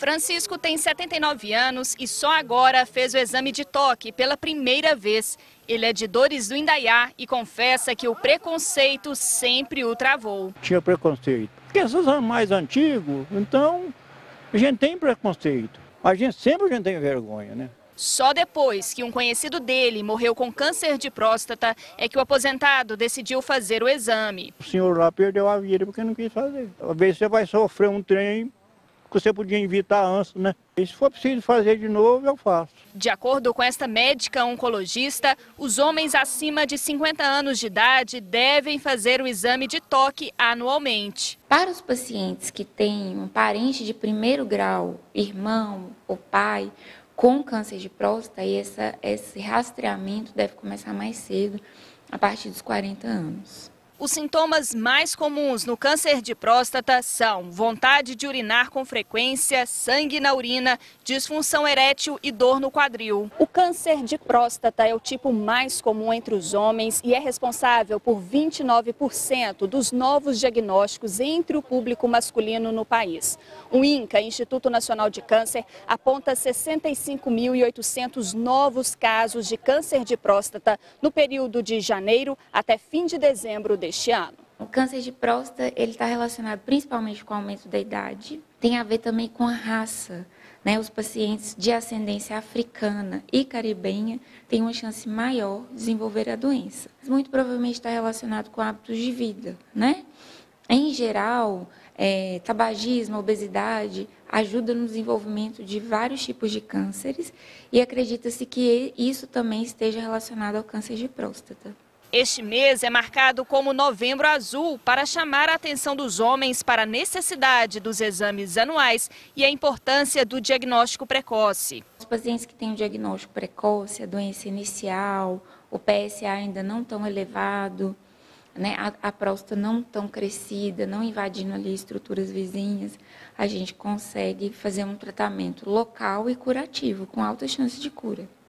Francisco tem 79 anos e só agora fez o exame de toque pela primeira vez. Ele é de Dores do Indaiá e confessa que o preconceito sempre o travou. Tinha preconceito. Porque esses são mais antigos, então a gente tem preconceito. A gente sempre tem vergonha, né? Só depois que um conhecido dele morreu com câncer de próstata é que o aposentado decidiu fazer o exame. O senhor lá perdeu a vida porque não quis fazer. Às vezes você vai sofrer um trem que você podia evitar antes, né? E se for preciso fazer de novo, eu faço. De acordo com esta médica oncologista, os homens acima de 50 anos de idade devem fazer o exame de toque anualmente. Para os pacientes que têm um parente de primeiro grau, irmão ou pai, com câncer de próstata, esse rastreamento deve começar mais cedo, a partir dos 40 anos. Os sintomas mais comuns no câncer de próstata são vontade de urinar com frequência, sangue na urina, disfunção erétil e dor no quadril. O câncer de próstata é o tipo mais comum entre os homens e é responsável por 29% dos novos diagnósticos entre o público masculino no país. O INCA, Instituto Nacional de Câncer, aponta 65.800 novos casos de câncer de próstata no período de janeiro até fim de dezembro deste ano. O câncer de próstata ele está relacionado principalmente com o aumento da idade, tem a ver também com a raça. Os pacientes de ascendência africana e caribenha têm uma chance maior de desenvolver a doença. Muito provavelmente está relacionado com hábitos de vida, Em geral, tabagismo, obesidade ajuda no desenvolvimento de vários tipos de cânceres e acredita-se que isso também esteja relacionado ao câncer de próstata. Este mês é marcado como Novembro Azul para chamar a atenção dos homens para a necessidade dos exames anuais e a importância do diagnóstico precoce. Os pacientes que têm o diagnóstico precoce, a doença inicial, o PSA ainda não tão elevado, a próstata não tão crescida, não invadindo ali estruturas vizinhas, a gente consegue fazer um tratamento local e curativo, com alta chance de cura.